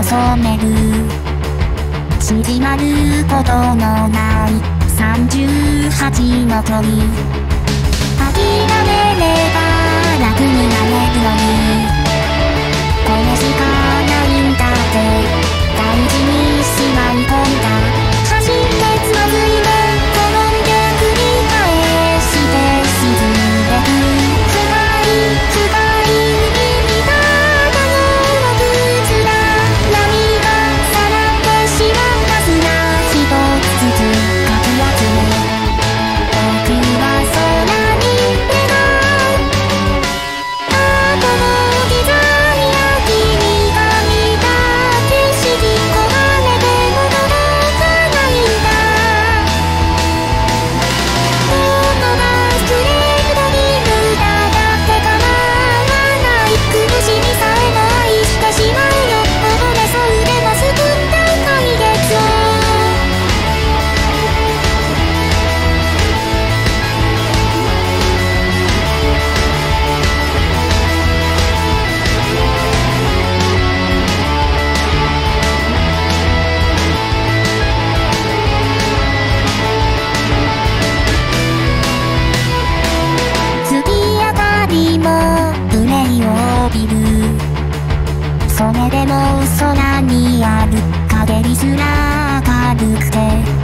染める縮まることのない38の距離諦めれば楽になれるのにこれしかないんだって大事にしまい込んだ走ってつまずいて転んで繰り返して沈んでく深い深い海にただの靴だ波がさらってしまった砂一つずつかき集め僕は空に願う後の刻みや君が見た景色壊れても届かないんだ音が作れるだに無駄だって構わない苦しみさえも愛してしまうよ溺れそうでも救った解決を月明かりも憂いを帯びるそれでも空にある陰りすら明るくて